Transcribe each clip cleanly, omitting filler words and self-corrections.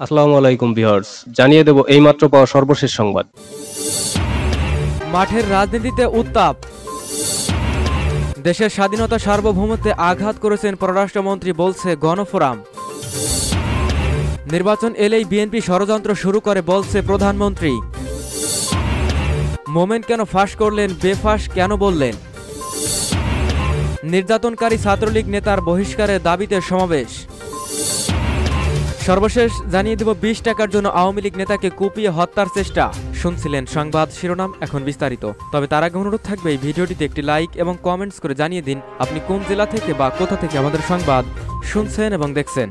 আসসালামু আলাইকুম ভিউয়ার্স, জানিয়ে দেব এইমাত্র পাওয়া সর্বশেষ সংবাদ। মাঠের রাজনীতিতে উত্তাপ। দেশের স্বাধীনতা সার্বভৌমত্বে আঘাত করেছেন পররাষ্ট্রমন্ত্রী, বলছে গণফোরাম। নির্বাচন এলেই বিএনপি ষড়যন্ত্র শুরু করে, বলছে প্রধানমন্ত্রী। মোমেন কেন ফাঁস করলেন, বেফাঁস কেন বললেন? নির্যাতনকারী ছাত্রলীগ নেতার বহিষ্কারের দাবিতে সমাবেশ। সর্বশেষ জানিয়ে দেব ২০ টাকার জন্য আওয়ামী লীগ নেতাকে কুপিয়ে হত্যার চেষ্টা। শুনছিলেন সংবাদ শিরোনাম, এখন বিস্তারিত। তবে তার আগে অনুরোধ থাকবে এই ভিডিওটিতে একটি লাইক এবং কমেন্টস করে জানিয়ে দিন আপনি কোন জেলা থেকে বা কোথা থেকে আমাদের সংবাদ শুনছেন এবং দেখছেন।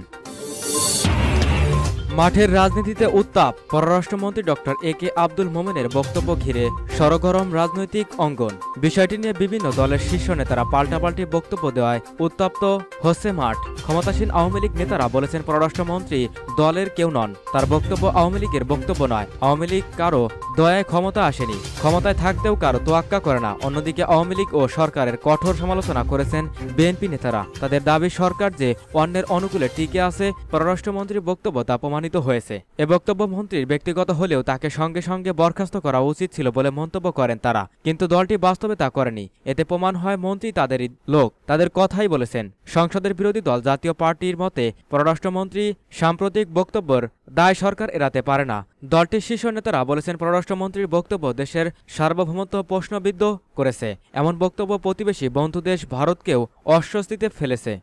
মাঠের রাজনীতিতে উত্তাপ। পররাষ্ট্রমন্ত্রী ডক্টর একে আব্দুল মোমেনের বক্তব্য ঘিরে সরগরম রাজনৈতিক অঙ্গন। বিষয়টি নিয়ে বিভিন্ন দলের শীর্ষ নেতারা পাল্টাপাল্টি বক্তব্য দেওয়ায় উত্তপ্ত হচ্ছে মাঠ। ক্ষমতাসীন আওয়ামী লীগ নেতারা বলেছেন পররাষ্ট্রমন্ত্রী দলের কেউ নন, তার বক্তব্য আওয়ামী লীগের বক্তব্য নয়। আওয়ামী লীগ কারো দয়ায় ক্ষমতা আসেনি, ক্ষমতায় থাকতেও কারো তোয়াক্কা করে না। অন্যদিকে আওয়ামী লীগ ও সরকারের কঠোর সমালোচনা করেছেন বিএনপি নেতারা। তাদের দাবি সরকার যে অন্যের অনুকূলে টিকে আছে, পররাষ্ট্রমন্ত্রীর বক্তব্য তা প্রমাণিত হয়েছে। এ বক্তব্য মন্ত্রীর ব্যক্তিগত হলেও তাকে সঙ্গে সঙ্গে বরখাস্ত করা উচিত ছিল বলে মন্তব্য করেন তারা, কিন্তু দলটি বাস্তবে তা করেনি। এতে প্রমাণ হয় মন্ত্রী তাদেরই লোক, তাদের কথাই বলেছেন। সংসদের বিরোধী দল জাতীয় পার্টির মতে পররাষ্ট্রমন্ত্রী সাম্প্রতিক বক্তব্যের দায় সরকার এড়াতে পারে না। দলটির শীর্ষ নেতারা বলেছেন পররাষ্ট্রমন্ত্রীর বক্তব্য দেশের সার্বভৌমত্ব প্রশ্নবিদ্ধ করেছে। এমন বক্তব্য প্রতিবেশী বন্ধু দেশ ভারতকেও অস্বস্তিতে ফেলেছে।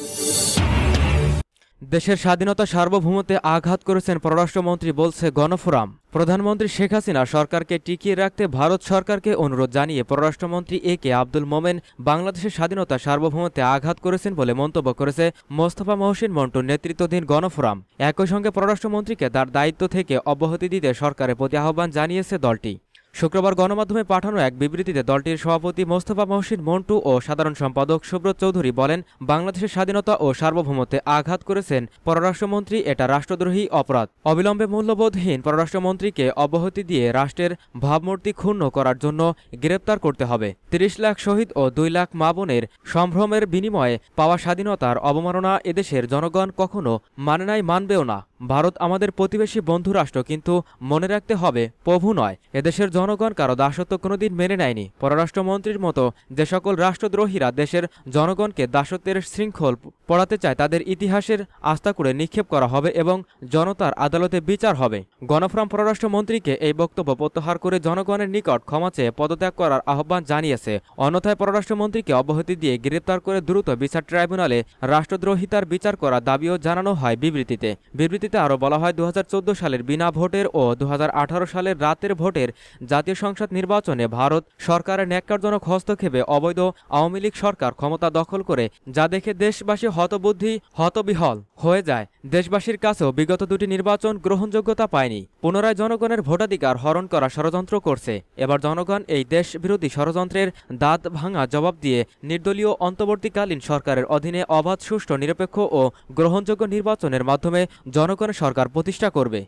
দেশের স্বাধীনতা সার্বভৌমত্বে আঘাত করেছেন পররাষ্ট্রমন্ত্রী, বলছে গণফোরাম। প্রধানমন্ত্রী শেখ হাসিনা সরকারকে টিকিয়ে রাখতে ভারত সরকারকে অনুরোধ জানিয়ে পররাষ্ট্রমন্ত্রী একে আব্দুল মোমেন বাংলাদেশের স্বাধীনতা সার্বভৌমত্বে আঘাত করেছেন বলে মন্তব্য করেছে মোস্তফা মহসিন মন্টুর নেতৃত্বাধীন গণফোরাম। একই সঙ্গে পররাষ্ট্রমন্ত্রীকে তার দায়িত্ব থেকে অব্যাহতি দিতে সরকারের প্রতি আহ্বান জানিয়েছে দলটি। শুক্রবার গণমাধ্যমে পাঠানো এক বিবৃতিতে দলটির সভাপতি মোস্তফা মহসিন মন্টু ও সাধারণ সম্পাদক সুব্রত চৌধুরী বলেন, বাংলাদেশের স্বাধীনতা ও সার্বভৌমত্বে আঘাত করেছেন পররাষ্ট্রমন্ত্রী, এটা রাষ্ট্রদ্রোহী অপরাধ। অবিলম্বে মূল্যবোধহীন পররাষ্ট্রমন্ত্রীকে অব্যাহতি দিয়ে রাষ্ট্রের ভাবমূর্তি ক্ষুণ্ণ করার জন্য গ্রেপ্তার করতে হবে। ৩০ লাখ শহীদ ও ২ লাখ মা বোনের সম্ভ্রমের বিনিময়ে পাওয়া স্বাধীনতার অবমাননা এদেশের জনগণ কখনো মানে নাই, মানবেও না। ভারত আমাদের প্রতিবেশী বন্ধু রাষ্ট্র, কিন্তু মনে রাখতে হবে প্রভু নয়। এদেশের জনগণ কারো দাসত্ব কোনোদিন মেনে নেয়নি। পররাষ্ট্রমন্ত্রীর মতো যে সকল রাষ্ট্রদ্রোহীরা দেশের জনগণকে দাসত্বের শৃঙ্খল পড়াতে চায়, তাদের ইতিহাসের আস্তাকুড়ে নিক্ষেপ করা হবে এবং জনতার আদালতে বিচার হবে। গণফোরাম পররাষ্ট্রমন্ত্রীকে এই বক্তব্য প্রত্যাহার করে জনগণের নিকট ক্ষমা চেয়ে পদত্যাগ করার আহ্বান জানিয়েছে। অন্যথায় পররাষ্ট্রমন্ত্রীকে অব্যাহতি দিয়ে গ্রেপ্তার করে দ্রুত বিচার ট্রাইব্যুনালে রাষ্ট্রদ্রোহিতার বিচার করার দাবিও জানানো হয় বিবৃতিতে। বিবৃতিতে আরও বলা হয়, ২০১৪ সালের বিনা ভোটের ও ২০১৮ সালের রাতের ভোটের জাতীয় সংসদ নির্বাচনে ভারত সরকারের ন্যাক্কারজনক হস্তক্ষেপে অবৈধ আওয়ামী লীগ সরকার ক্ষমতা দখল করে, যা দেখে দেশবাসী হতবুদ্ধি হতবিহল হয়ে যায়। দেশবাসীর কাছেও বিগত দুটি নির্বাচন গ্রহণযোগ্যতা পায়নি। পুনরায় জনগণের ভোটাধিকার হরণ করা ষড়যন্ত্র করছে। এবার জনগণ এই দেশ বিরোধী ষড়যন্ত্রের দাঁত ভাঙা জবাব দিয়ে নির্দলীয় অন্তর্বর্তীকালীন সরকারের অধীনে অবাধ, সুষ্ঠু, নিরপেক্ষ ও গ্রহণযোগ্য নির্বাচনের মাধ্যমে জনগণের সরকার প্রতিষ্ঠা করবে।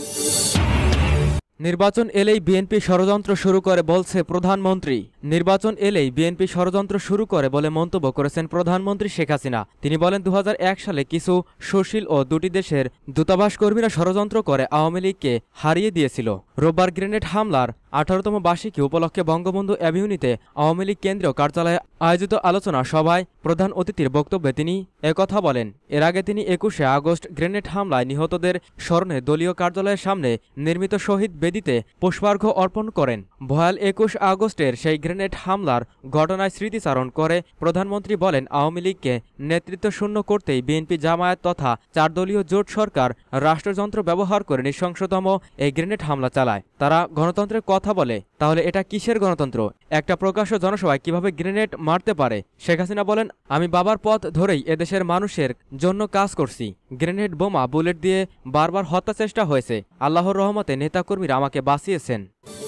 নির্বাচন এলেই বিএনপি ষড়যন্ত্র শুরু করে, বলছে প্রধানমন্ত্রী। নির্বাচন এলেই বিএনপি ষড়যন্ত্র শুরু করে বলে মন্তব্য করেছেন প্রধানমন্ত্রী শেখ হাসিনা। তিনি বলেন, ২০০১ সালে কিছু সুশীল ও দুটি দেশের দূতাবাস কর্মীরা ষড়যন্ত্র করে আওয়ামী লীগকে হারিয়ে দিয়েছিল। রোববার গ্রেনেড হামলার ১৮তম বার্ষিকী উপলক্ষে বঙ্গবন্ধু অ্যাভিনিউতে আওয়ামী লীগ কেন্দ্রীয় কার্যালয়ে আয়োজিত আলোচনা সভায় প্রধান অতিথির বক্তব্যে তিনি একথা বলেন। এর আগে তিনি ২১শে আগস্ট গ্রেনেড হামলায় নিহতদের স্মরণে দলীয় কার্যালয়ের সামনে নির্মিত শহীদ বেদিতে পুষ্পার্ঘ্য অর্পণ করেন। ভয়াল ২১ আগস্টের সেই গ্রেনেড হামলার ঘটনায় স্মৃতিচারণ করে প্রধানমন্ত্রী বলেন, আওয়ামী লীগকে নেতৃত্ব শূন্য করতেই বিএনপি, জামায়াত তথা ৪ দলীয় জোট সরকার রাষ্ট্রযন্ত্র ব্যবহার করে নৃশংসতম এই গ্রেনেড হামলা চালায়। তারা গণতন্ত্রের কথা বলে, তাহলে এটা কিসের গণতন্ত্র? একটা প্রকাশ্য জনসভায় কিভাবে গ্রেনেড মারতে পারে? শেখ হাসিনা বলেন, আমি বাবার পথ ধরেই এদেশের মানুষের জন্য কাজ করছি। গ্রেনেড, বোমা, বুলেট দিয়ে বারবার হত্যা চেষ্টা হয়েছে। আল্লাহর রহমতে নেতাকর্মীরা আমাকে বাঁচিয়েছেন।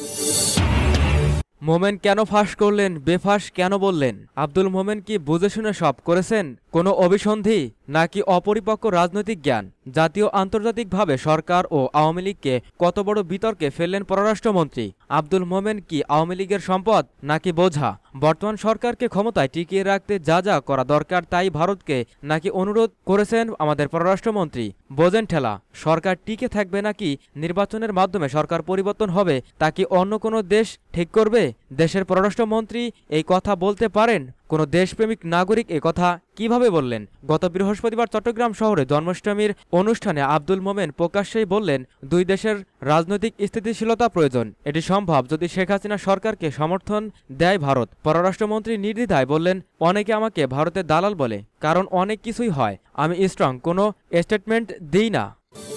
মোমেন কেন ফাঁস করলেন, বেফাঁস কেন বললেন? আব্দুল মোমেন কি বুঝে শুনে সব করেছেন? কোনো অভিসন্ধি নাকি অপরিপক্ক রাজনৈতিক জ্ঞান? জাতীয় আন্তর্জাতিকভাবে সরকার ও আওয়ামী লীগকে কত বড় বিতর্কে ফেললেন পররাষ্ট্রমন্ত্রী। আব্দুল মোমেন কি আওয়ামী লীগের সম্পদ নাকি বোঝা? বর্তমান সরকারকে ক্ষমতায় টিকিয়ে রাখতে যা যা করা দরকার তাই ভারতকে নাকি অনুরোধ করেছেন আমাদের পররাষ্ট্রমন্ত্রী। বোঝেন ঠেলা, সরকার টিকে থাকবে নাকি নির্বাচনের মাধ্যমে সরকার পরিবর্তন হবে তা কি অন্য কোনো দেশ ঠিক করবে? দেশের পররাষ্ট্রমন্ত্রী এই কথা বলতে পারেন? কোনো দেশপ্রেমিক নাগরিক এ কথা কিভাবে বললেন? গত বৃহস্পতিবার চট্টগ্রাম শহরে জন্মাষ্টমীর অনুষ্ঠানে আব্দুল মোমেন প্রকাশ্যেই বললেন, দুই দেশের রাজনৈতিক স্থিতিশীলতা প্রয়োজন। এটি সম্ভব যদি শেখ হাসিনা সরকারকে সমর্থন দেয় ভারত। পররাষ্ট্রমন্ত্রী নির্দ্বিধায় বললেন, অনেকে আমাকে ভারতের দালাল বলে, কারণ অনেক কিছুই হয়, আমি স্ট্রং কোনো স্টেটমেন্ট দিই না।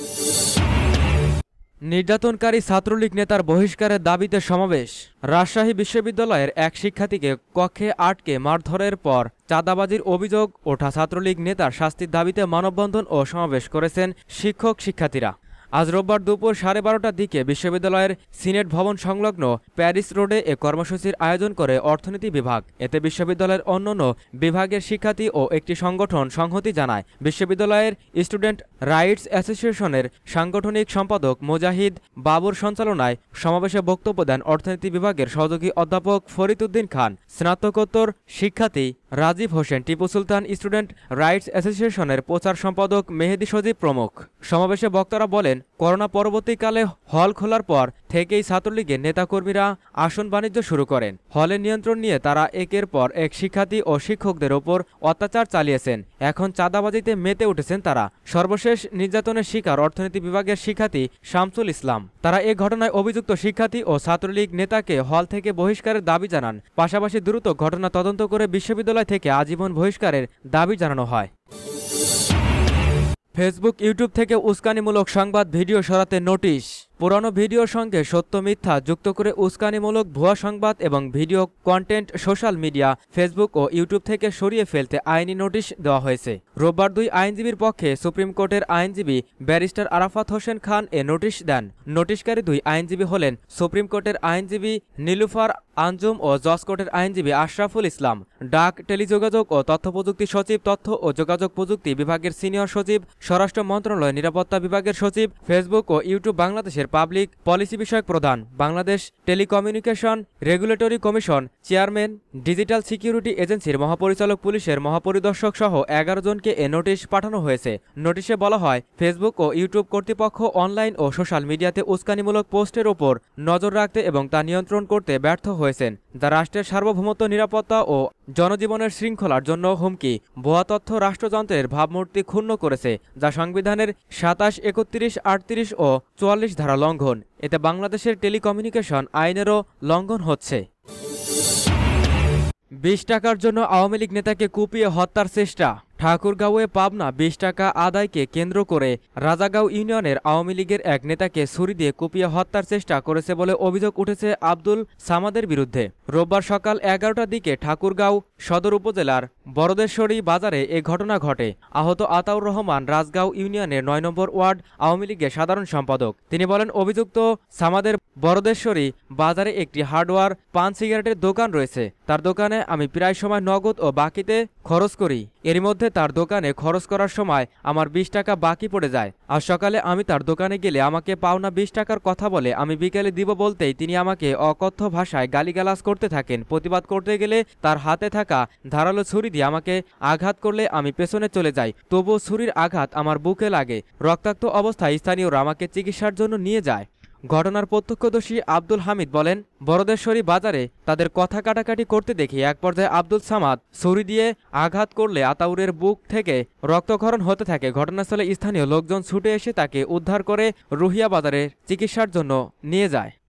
নির্যাতনকারী ছাত্রলীগ নেতার বহিষ্কারের দাবিতে সমাবেশ। রাজশাহী বিশ্ববিদ্যালয়ের এক শিক্ষার্থীকে কক্ষে আটকে মারধরের পর চাঁদাবাজির অভিযোগ ওঠা ছাত্রলীগ নেতার শাস্তির দাবিতে মানববন্ধন ও সমাবেশ করেছেন শিক্ষক শিক্ষার্থীরা। আজ রোববার দুপুর 12:30টার দিকে বিশ্ববিদ্যালয়ের সিনেট ভবন সংলগ্ন প্যারিস রোডে এ কর্মসূচির আয়োজন করে অর্থনীতি বিভাগ। এতে বিশ্ববিদ্যালয়ের অন্যান্য বিভাগের শিক্ষার্থী ও একটি সংগঠন সংহতি জানায়। বিশ্ববিদ্যালয়ের স্টুডেন্ট রাইটস অ্যাসোসিয়েশনের সাংগঠনিক সম্পাদক মুজাহিদ বাবুর সঞ্চালনায় সমাবেশে বক্তব্য দেন অর্থনীতি বিভাগের সহযোগী অধ্যাপক ফরিদউদ্দিন খান, স্নাতকোত্তর শিক্ষার্থী রাজীব হোসেন, টিপু সুলতান স্টুডেন্ট রাইটস অ্যাসোসিয়েশনের প্রচার সম্পাদক মেহেদি সজীব প্রমুখ। সমাবেশে বক্তারা বলেন, করোনা পরবর্তীকালে হল খোলার পর থেকেই ছাত্রলীগের নেতাকর্মীরা আসন বাণিজ্য শুরু করেন। হলের নিয়ন্ত্রণ নিয়ে তারা একের পর এক শিক্ষার্থী ও শিক্ষকদের ওপর অত্যাচার চালিয়েছেন। এখন চাঁদাবাজিতে মেতে উঠেছেন তারা। সর্বশেষ নির্যাতনের শিকার অর্থনীতি বিভাগের শিক্ষার্থী শামসুল ইসলাম। তারা এ ঘটনায় অভিযুক্ত শিক্ষার্থী ও ছাত্রলীগ নেতাকে হল থেকে বহিষ্কারের দাবি জানান। পাশাপাশি দ্রুত ঘটনা তদন্ত করে বিশ্ববিদ্যালয় থেকে আজীবন বহিষ্কারের দাবি জানানো হয়। ফেসবুক, ইউটিউব থেকে উস্কানিমূলক সংবাদ ভিডিও সরাতে নোটিশ। পুরানো ভিডিওর সঙ্গে সত্য মিথ্যা যুক্ত করে উস্কানিমূলক ভুয়া সংবাদ এবং video content social media, Facebook ও ইউটিউব থেকে সরিয়ে ফেলতে আইনি নোটিশ দেওয়া হয়েছে। রোববার দুই আইনজীবীর পক্ষে সুপ্রিম কোর্টের আইনজীবী ব্যারিস্টার আরাফাত হোসেন খান এ নোটিশ দেন। নোটিশকারী দুই আইনজীবী হলেন সুপ্রিম কোর্টের আইনজীবী নীলুফার আঞ্জুম ও জজ কোর্টের আইনজীবী আশরাফুল ইসলাম। ডাক, টেলিযোগাযোগ ও তথ্যপ্রযুক্তি সচিব, তথ্য ও যোগাযোগ প্রযুক্তি বিভাগের সিনিয়র সচিব, স্বরাষ্ট্র মন্ত্রণালয় নিরাপত্তা বিভাগের সচিব, ফেসবুক ও ইউটিউব বাংলাদেশের পাবলিক পলিসি বিষয়ক প্রধান, Bangladesh telecommunication regulatory commission chairman, digital security এজেন্সির মহাপরিচালক, পুলিশের মহাপরিদর্শক সহ 11 জনকে এ নোটিশ পাঠানো হয়েছে। নোটিশে বলা হয়, ফেসবুক ও ইউটিউব কর্তৃপক্ষ অনলাইন ও সোশ্যাল মিডিয়াতে উস্কানিমূলক পোস্টের ওপর নজর রাখতে এবং তা নিয়ন্ত্রণ করতে ব্যর্থ হয়েছেন, যা রাষ্ট্রের সার্বভৌমত্ব, নিরাপত্তা ও জনজীবনের শৃঙ্খলার জন্য হুমকি। ভুয়া তথ্য রাষ্ট্রযন্ত্রের ভাবমূর্তি ক্ষুণ্ণ করেছে, যা সংবিধানের 27, 31, 38 ও 44 ধারা লঙ্ঘন। এতে বাংলাদেশের টেলিকমিউনিকেশন আইনেরও লঙ্ঘন হচ্ছে। 20 টাকার জন্য আওয়ামী লীগ নেতাকে কুপিয়ে হত্যার চেষ্টা। ঠাকুরগাঁওয়ে পাবনা 20 টাকা আদায়কে কেন্দ্র করে রাজাগাঁও ইউনিয়নের আওয়ামী লীগের এক নেতাকে ছুরি দিয়ে কুপিয়ে হত্যার চেষ্টা করেছে বলে অভিযোগ উঠেছে আব্দুল সামাদের বিরুদ্ধে। রোববার সকাল 11টার দিকে ঠাকুরগাঁও সদর উপজেলার বরদেশ্বরী বাজারে এ ঘটনা ঘটে। আহত আতাউর রহমান রাজগাঁও ইউনিয়নের 9 নম্বর ওয়ার্ড আওয়ামী লীগের সাধারণ সম্পাদক। তিনি বলেন, অভিযুক্ত সামাদের বরদেশ্বরী বাজারে একটি হার্ডওয়্যার পান সিগারেটের দোকান রয়েছে। তার দোকানে আমি প্রায় সময় নগদ ও বাকিতে খরচ করি। এরই মধ্যে তার দোকানে খরচ করার সময় আমার 20 টাকা বাকি পড়ে যায়। আজ সকালে আমি তার দোকানে গেলে আমাকে পাওনা 20 টাকার কথা বলে আমি বিকেলে দিব বলতেই তিনি আমাকে অকথ্য ভাষায় গালিগালাজ করতে থাকেন। প্রতিবাদ করতে গেলে তার হাতে থাকা ধারালো ছুরি দিয়ে আমাকে আঘাত করলে আমি পেছনে চলে যাই। তবুও ছুরির আঘাত আমার বুকে লাগে। রক্তাক্ত অবস্থায় স্থানীয়রা আমাকে চিকিৎসার জন্য নিয়ে যায়। ঘটনার প্রত্যক্ষদর্শী আব্দুল হামিদ বলেন, বরদেশ্বরী বাজারে তাদের কথা কাটাকাটি করতে দেখে এক পর্যায়ে আব্দুল সামাদ ছুরি দিয়ে আঘাত করলে আতাউরের বুক থেকে রক্তক্ষরণ হতে থাকে। ঘটনাস্থলে স্থানীয় লোকজন ছুটে এসে তাকে উদ্ধার করে রুহিয়া বাজারে চিকিৎসার জন্য নিয়ে যায়।